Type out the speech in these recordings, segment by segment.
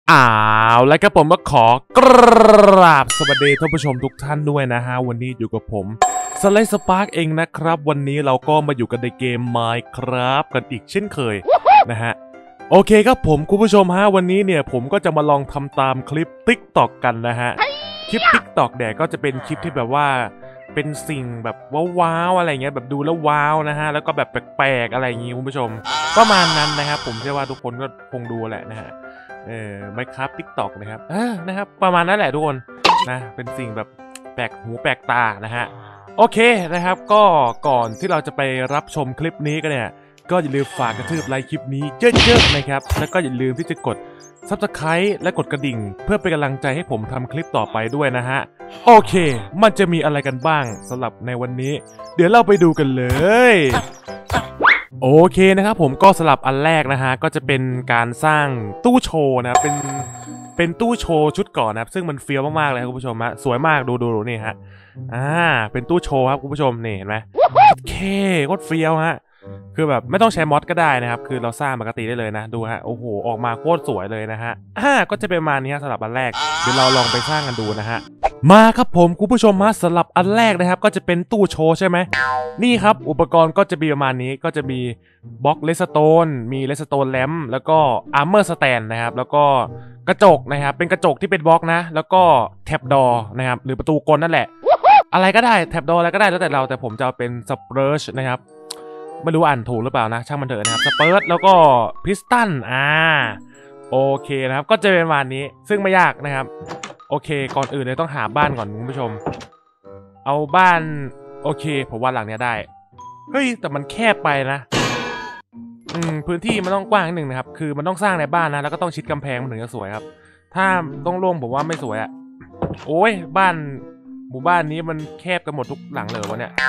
แล้วครับผมก็ขอกราบสวัสดีท่านผู้ชมทุกท่านด้วยนะฮะวันนี้อยู่กับผมสไลด์สปาร์กเองนะครับวันนี้เราก็มาอยู่กันในเกม Minecraft กันอีกเช่นเคยนะฮะโอเคครับผมคุณผู้ชมฮะวันนี้เนี่ยผมก็จะมาลองทำตามคลิป TikTok กันนะฮะคลิป TikTok เนี่ยก็จะเป็นคลิปที่แบบว่าเป็นสิ่งแบบว้าวๆอะไรเงี้ยแบบดูแล้วว้าวนะฮะแล้วก็แบบแปลกๆอะไรอย่างงี้คุณผู้ชมประมาณนั้นนะครับผมเชื่อว่าทุกคนก็คงดูแหละนะฮะMinecraft TikTok นะครับนะครับประมาณนั้นแหละทุกคนนะเป็นสิ่งแบบแปลกหูแปลกตานะฮะโอเคนะครับก็ก่อนที่เราจะไปรับชมคลิปนี้กันเนี่ยก็อย่าลืมฝากกระทืบไลค์คลิปนี้เยอะๆนะครับแล้วก็อย่าลืมที่จะกด Subscribe และกดกระดิ่งเพื่อเป็นกำลังใจให้ผมทำคลิปต่อไปด้วยนะฮะโอเคมันจะมีอะไรกันบ้างสำหรับในวันนี้เดี๋ยวเราไปดูกันเลยโอเคนะครับผมก็สลับอันแรกนะฮะก็จะเป็นการสร้างตู้โชว์นะเป็นตู้โชว์ชุดก่อนนะครับซึ่งมันเฟี้ยวมากๆเลยครับคุณผู้ชมฮะสวยมากดูนี่ฮะเป็นตู้โชว์ครับคุณผู้ชมนี่เห็นไหมโคตรเฟี้ยวฮะคือแบบไม่ต้องใช้มอดก็ได้นะครับคือเราสร้างปกติได้เลยนะดูฮะโอ้โหออกมาโคตรสวยเลยนะฮะก็จะเป็นประมาณนี้สำหรับอันแรกเดี๋ยวเราลองไปสร้างกันดูนะฮะมาครับผมคุณผู้ชมมาสำหรับอันแรกนะครับก็จะเป็นตู้โชว์ใช่ไหมนี่ครับอุปกรณ์ก็จะมีประมาณนี้ก็จะมีบล็อกเลสโตนมีเลสโตนแลมแล้วก็อาร์เมอร์สแตนนะครับแล้วก็กระจกนะครับเป็นกระจกที่เป็นบล็อกนะแล้วก็แท็บดอร์นะครับหรือประตูกลนั่นแหละอะไรก็ได้แท็บดอร์อะไรก็ได้แล้วแต่เราแต่ผมจะเอาเป็นสเปิร์ชนะครับไม่รู้อ่านถูกหรือเปล่านะช่างมันเถอะนะครับสเปิร์ชแล้วก็พิสตันโอเคนะครับก็จะเป็นประมาณนี้ซึ่งไม่ยากนะครับโอเคก่อนอื่นเลยต้องหาบ้านก่อนคุณผู้ชมเอาบ้านโอเคผมว่าหลังเนี้ยได้เฮ้ยแต่มันแคบไปนะพื้นที่มันต้องกว้างนิดนึงนะครับคือมันต้องสร้างในบ้านนะแล้วก็ต้องชิดกำแพงมันถึงจะสวยครับถ้าต้องโล่งผมว่าไม่สวยอะโอ้ยบ้านหมู่บ้านนี้มันแคบกันหมดทุกหลังเลยวะเนี่ย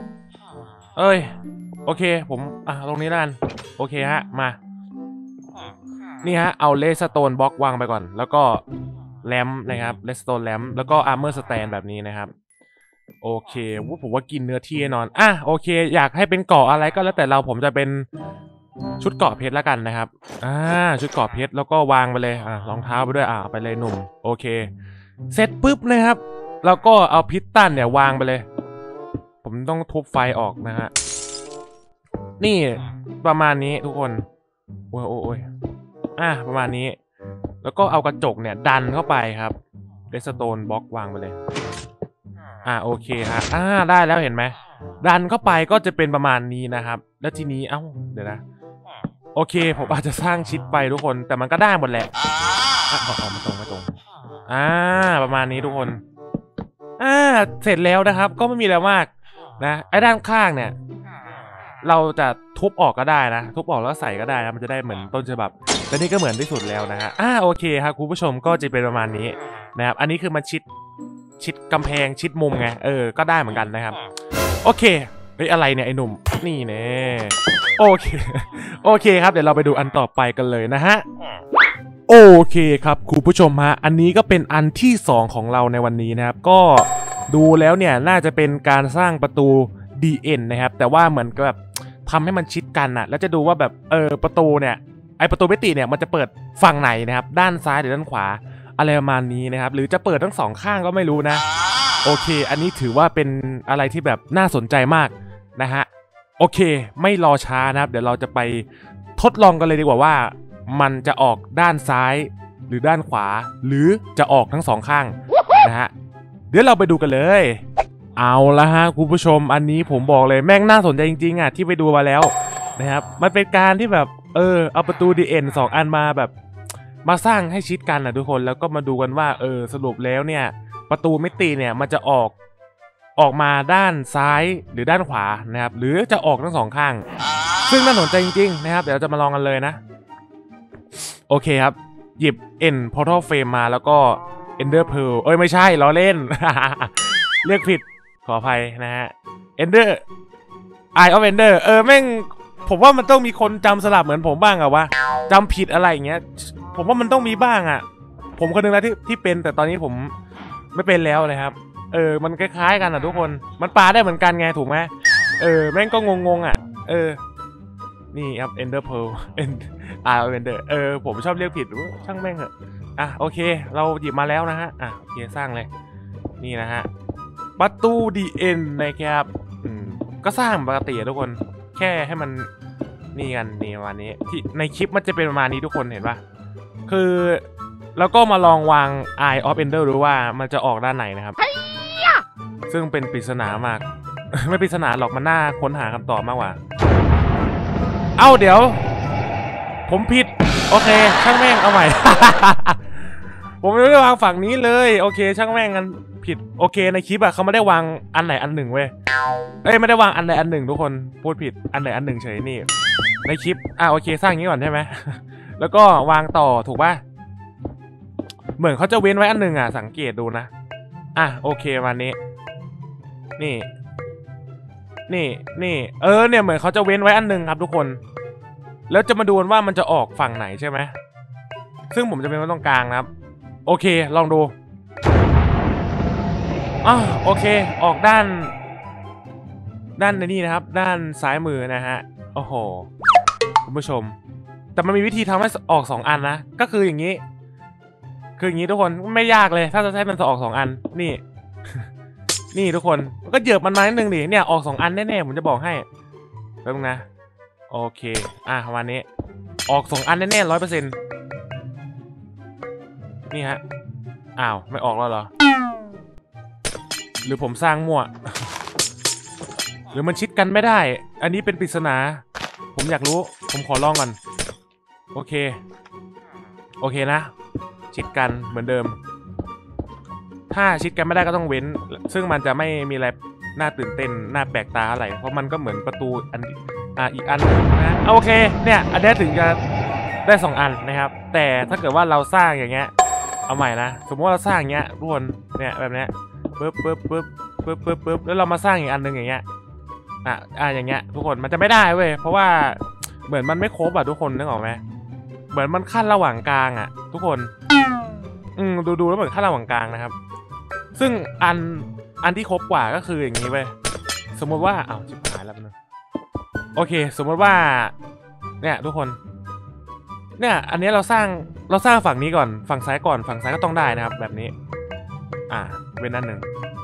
โอเคผมตรงนี้แล้วกันโอเคฮะมานี่ฮะเอาเลสโตนบล็อกวางไปก่อนแล้วก็แลมนะครับเลสโตนแลมแล้วก็อาร์เมอร์สแตนแบบนี้นะครับโอเคผมว่ากินเนื้อที่แน่นอนโอเคอยากให้เป็นเกาะอะไรก็แล้วแต่ผมจะเป็นชุดเกาะเพชรแล้วกันนะครับชุดเกาะเพชรแล้วก็วางไปเลยรองเท้าไปด้วยเอาไปเลยหนุ่มโอเคเสร็จปุ๊บนะครับแล้วก็เอาพิสตันเนี่ยวางไปเลยผมต้องทุบไฟออกนะฮะนี่ประมาณนี้ทุกคนโอ้ยประมาณนี้แล้วก็เอากระจกเนี่ยดันเข้าไปครับเรสโตนบล็อกวางไปเลยโอเคฮะได้แล้วเห็นไหมดันเข้าไปก็จะเป็นประมาณนี้นะครับแล้วทีนี้เดี๋ยวนะโอเคผมอาจจะสร้างชิดไปทุกคนแต่มันก็ได้หมดแหละมาตรงประมาณนี้ทุกคนเสร็จแล้วนะครับก็ไม่มีอะไรมากนะไอ้ด้านข้างเนี่ยเราจะทุบออกก็ได้นะทุบออกแล้วใส่ก็ได้นะมันจะได้เหมือนต้นฉบับแต่นี่ก็เหมือนที่สุดแล้วนะฮะโอเคครับคุณผู้ชมก็จะเป็นประมาณนี้นะครับอันนี้คือมันชิดกำแพงชิดมุมไงก็ได้เหมือนกันนะครับโอเคอะไรเนี่ยไอ้หนุ่มนี่แน่โอเคครับเดี๋ยวเราไปดูอันต่อไปกันเลยนะฮะโอเคครับคุณผู้ชมฮะอันนี้ก็เป็นอันที่2ของเราในวันนี้นะครับก็ดูแล้วเนี่ยน่าจะเป็นการสร้างประตู DN นะครับแต่ว่าเหมือนกับแบบทำให้มันชิดกันแล้วจะดูว่าแบบประตูเนี่ยไอประตูมิติเนี่ยมันจะเปิดฝั่งไหนนะครับด้านซ้ายหรือด้านขวาอะไรประมาณนี้นะครับหรือจะเปิดทั้งสองข้างก็ไม่รู้นะโอเคอันนี้ถือว่าเป็นอะไรที่แบบน่าสนใจมากนะฮะโอเคไม่รอช้านะครับเดี๋ยวเราจะไปทดลองกันเลยดีกว่าว่ามันจะออกด้านซ้ายหรือด้านขวาหรือจะออกทั้งสองข้างนะฮะเดี๋ยวเราไปดูกันเลยเอาละฮะคุณผู้ชมอันนี้ผมบอกเลยแม่งน่าสนใจจริงๆที่ไปดูมาแล้วนะครับมันเป็นการที่แบบเอาประตู DN 2 อันมาแบบมาสร้างให้ชิดกันทุกคนแล้วก็มาดูกันว่าสรุปแล้วเนี่ยประตูมิติเนี่ยมันจะออกมาด้านซ้ายหรือด้านขวานะครับหรือจะออกทั้งสองข้างซึ่งน่าสนใจจริงๆนะครับเดี๋ยวเราจะมาลองกันเลยนะโอเคครับหยิบ End Portal Frame มาแล้วก็ Ender Pearl ไม่ใช่ล้อเล่น เรียกผิดขออภัยนะฮะ Ender Eye of Ender แม่งผมว่ามันต้องมีคนจำสลับเหมือนผมบ้างอะวะจำผิดอะไรอย่างเงี้ยผมว่ามันต้องมีบ้างอะผมคนนึงแล้วที่เป็นแต่ตอนนี้ผมไม่เป็นแล้วนะครับมันคล้ายๆกันอะทุกคนมันปาได้เหมือนกันไงถูกไหมแม่งก็งงๆอะนี่ครับ Ender Pearl Eye of Ender ผมชอบเรียกผิดช่างแม่งเหอะโอเคเราหยิบมาแล้วนะฮะโอเคสร้างเลยนี่นะฮะประตูดีเอ็นนะครับก็สร้างปกติทุกคนแค่ให้มันนี่กันนี่วันนี้ที่ในคลิปมันจะเป็นประมาณนี้ทุกคนเห็นปะคือแล้วก็มาลองวาง Eye of Ender ดูว่ามันจะออกด้านไหนนะครับซึ่งเป็นปริศนามาก ไม่ปริศนาหรอกมันน่าค้นหาคำตอบมากกว่าเดี๋ยวผมผิดโอเคช่างแม่งเอาใหม่ ผมไม่ได้วางฝั่งนี้เลยโอเคช่างแม่งกันผิดโอเคในคลิปเขาไม่ได้วางอันไหนอันหนึ่งเว้ยไม่ได้วางอันใดอันหนึ่งทุกคนพูดผิดอันไหนอันหนึ่งเฉยนี่ในคลิปโอเคสร้างอย่างนี้ก่อนใช่ไหม แล้วก็วางต่อถูกป่ะเหมือนเขาจะเว้นไว้อันหนึ่งสังเกตดูนะโอเควันนี้นี่เนี่ยเหมือนเขาจะเว้นไว้อันหนึ่งครับทุกคนแล้วจะมาดูว่ามันจะออกฝั่งไหนใช่ไหมซึ่งผมจะเป็นว่าตรงกลางนะครับโอเคลองดูโอเคออกด้านในนี่นะครับด้านซ้ายมือนะฮะโอ้โหคุณผู้ชมแต่มันมีวิธีทำให้ออก2อันนะก็คืออย่างนี้ทุกคนไม่ยากเลยถ้าจะให้มันออก2อันนี่ นี่ทุกคนก็เหยียบมันมานิดนึงดิเนี่ยออก2อันแน่ๆผมจะบอกให้แป๊บนึงนะโอเควันนี้ออก2อันแน่ๆ100%นี่ฮะไม่ออกแล้วเหรอหรือผมสร้างมั่วหรือมันชิดกันไม่ได้อันนี้เป็นปริศนาผมอยากรู้ผมขอลองก่อนโอเคนะชิดกันเหมือนเดิมถ้าชิดกันไม่ได้ก็ต้องเว้นซึ่งมันจะไม่มีอะไรน่าตื่นเต้นน่าแปลกตาอะไรเพราะมันก็เหมือนประตูอันอีกอันนะโอเคเนี่ยอันนี้ถึงจะได้2อันนะครับแต่ถ้าเกิดว่าเราสร้างอย่างเงี้ยเอาใหม่นะสมมติว่าเราสร้างอย่างเงี้ยทุกคนเนี่ยแบบเนี้ยปึ๊บแล้วเรามาสร้างอีกอันหนึ่งอย่างเงี้ยอย่างเงี้ยทุกคนมันจะไม่ได้เว้ยเพราะว่าเหมือนมันไม่ครบทุกคนนึกออกไหมเหมือนมันขั้นระหว่างกลางทุกคนดูแล้วเหมือนขั้นระหว่างกลางนะครับซึ่งอันที่ครบกว่าก็คืออย่างนี้เว้ยสมมติว่าชิบหายแล้วนะโอเคสมมติว่าเนี่ยทุกคนเนี่ยอันนี้เราสร้างฝั่งนี้ก่อนฝั่งซ้ายก่อนฝั่งซ้ายก็ต้องได้นะครับแบบนี้เว้นนั่นหนึ่ง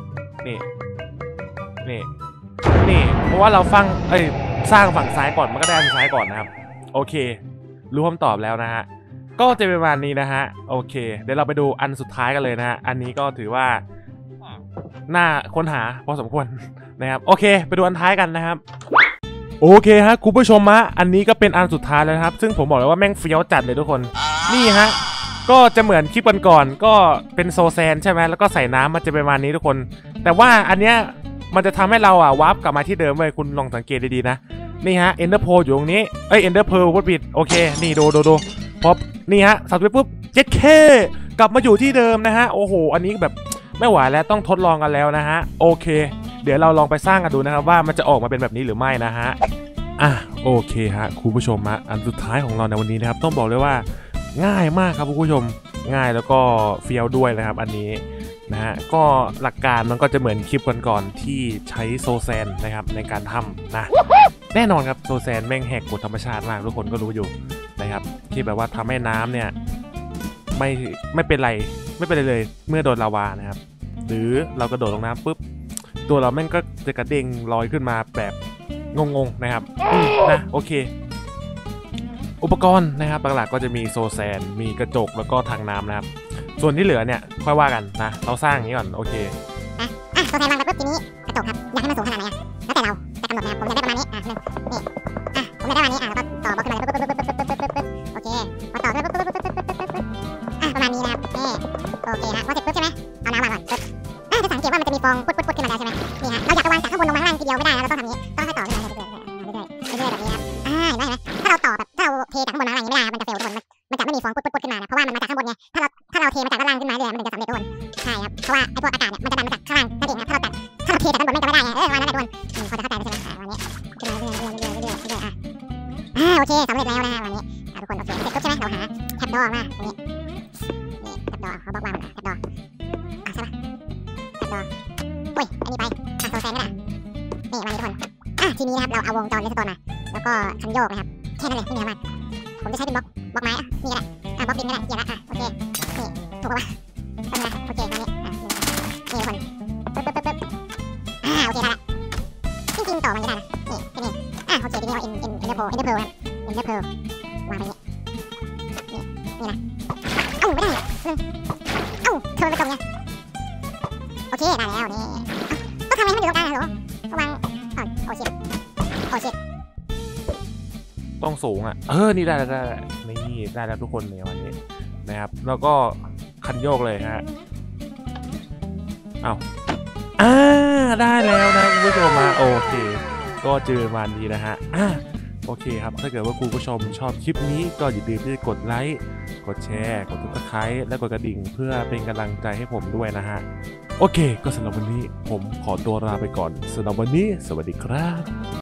นี่เพราะว่าเราสร้างฝั่งซ้ายก่อนมันก็ได้อันซ้ายก่อนนะครับโอเครู้คำตอบแล้วนะฮะก็จะเป็นประมาณนี้นะฮะโอเคเดี๋ยวเราไปดูอันสุดท้ายกันเลยนะฮะอันนี้ก็ถือว่าน่าค้นหาพอสมควรนะครับโอเคไปดูอันท้ายกันนะครับโอเคฮะคุณผู้ชมอันนี้ก็เป็นอันสุดท้ายแล้วครับซึ่งผมบอกเลยว่าแม่งเฟี้ยวจัดเลยทุกคนนี่ฮะก็จะเหมือนคลิปก่อนก็เป็นโซแซนใช่ไหมแล้วก็ใส่น้ำมันจะเป็นประมาณนี้ทุกคนแต่ว่าอันเนี้ยมันจะทำให้เราวาร์ปกลับมาที่เดิมเลยคุณลองสังเกตดีๆนะนี่ฮะ Ender Pearl อยู่ตรงนี้Ender Pearl พูดผิดโอเคนี่ดูพอนี่ฮะสับไปปุ๊บ7K กลับมาอยู่ที่เดิมนะฮะโอ้โหอันนี้แบบไม่ไหวแล้วต้องทดลองกันแล้วนะฮะโอเคเดี๋ยวเราลองไปสร้างกันดูนะครับว่ามันจะออกมาเป็นแบบนี้หรือไม่นะฮะโอเคฮะคุณผู้ชมอันสุดท้ายของเราในวันนี้นะครับต้องบอกเลยว่าง่ายมากครับคุณผู้ชมง่ายแล้วก็เฟี้ยวด้วยนะครับอันนี้นะฮะก็หลักการมันก็จะเหมือนคลิปก่อนๆที่ใช้โซแซนนะครับในการทำนะแน่นอนครับโซแซนแม่งแหกกฎธรรมชาติมากทุกคนก็รู้อยู่นะครับที่แบบว่าทำให้น้ำเนี่ยไม่เป็นไรเลยเมื่อโดนลาวานะครับหรือเรากระโดดลงน้ำปุ๊บตัวเราแม่งก็จะกระเด้งลอยขึ้นมาแบบงงๆนะครับนะโอเคอุปกรณ์นะครับหลักๆก็จะมีโซแซนมีกระจกแล้วก็ถังน้ำนะครับส่วนที่เหลือเนี่ยค่อยว่ากันนะเราสร้างอย่างนี้ก่อนโอเคโซแซนวางไปปุ๊บทีนี้กระจกครับอยากให้มันสูงขนาดไหนแล้วแต่เราจะกำหนดนะครับผมอยากได้ประมาณนี้ผมอยากได้ประมาณนี้แล้วก็ต่อบล็อกขึ้นมาโอเคพอต่อปุ๊บประมาณนี้นะครับโอเคฮะพอเสร็จปุ๊บใช่ไหมเอาน้ำวางก่อนจะสังเกตว่ามันจะมีฟองปุ๊บขึ้นมาแล้วใช่ไหมนี่ฮะเราอยากจะวางจากข้างบนลงมาข้างล่างทีเดียวไม่ได้นะเราต้องทำนี้ต้องให้ต่อขึ้นมาเรื่อยๆแบบนี้ครับเห็นไหมถ้าเราต่อแบบถ้าเราเทจากข้างบนมาข้างล่างไม่ได้มันจะเฟลทุกคนมันจะไม่มีฟองปุ๊บขึ้นมานะเพราะว่ามันมาจากข้างบนไงถ้าเราเทมาจากด้านล่างขึ้นมาเรื่อยมันถึงจะสำเร็จทุกคนใช่ครับเพราะว่าไอ้พวกอากาศเนี่ยมันจะดันมาจากข้างล่างนั่นเองครับถ้าเราเทจากด้านบนไม่จะไม่ได้ไงวันนั้นทุกคนพอจะเข้าใจใช่ไหมวันนี้ขึ้นมาเรื่อยโอเคสำเร็จแล้วนะวันนี้ทุกคนโอเคเสร็จปุ๊บใช่ไหมเราหาแท็บดอมาตรงนี้แท็บดอเขาบล็อกวางแท็บดอใช่ปะแท็บดอโอ้ยอันนี้ไปโซแซนก็ได้นี่วันนี้ทุกคนทีนี้นะครับเราเอาวงจรเลสโตนมาแล้วก็คันโยกนะครับแค่นั้นเลยไม่มีอะไรมากผมจะใช้เป็นบล็อกไม้นี่ก็ได้บล็อกดินก็ได้เกี่ยวละโอเคนี่ถูกป่าวะโอเคมานี่นี่คนปึ๊บโอเคได้ละจริงๆต่อมันจะได้นะนี่ที่นี่โอเคทีนี้เอาเอ็นเดอร์โพครับเอ็นเดอร์เพลวางไปนี่นะไม่ได้เทอร์ไปตรงไงโอเคได้แล้วนี่ก็ทำไมมันอยู่ตรงกลางเหรอวางโอเคต้องสูงอ่ะนี่ได้แล้วนี่ได้แล้วทุกคนในวันนี้นะครับแล้วก็คันโยกเลยฮะได้แล้วนะคุณผู้ชมมาโอเคก็เจอวันนี้นะฮะโอเคครับถ้าเกิดว่าคุณผู้ชมชอบคลิปนี้ก็อย่าลืมที่จะกดไลค์กดแชร์กดSubscribeและกดกระดิ่งเพื่อเป็นกำลังใจให้ผมด้วยนะฮะโอเคก็สำหรับวันนี้ผมขอตัวลาไปก่อนสำหรับวันนี้สวัสดีครับ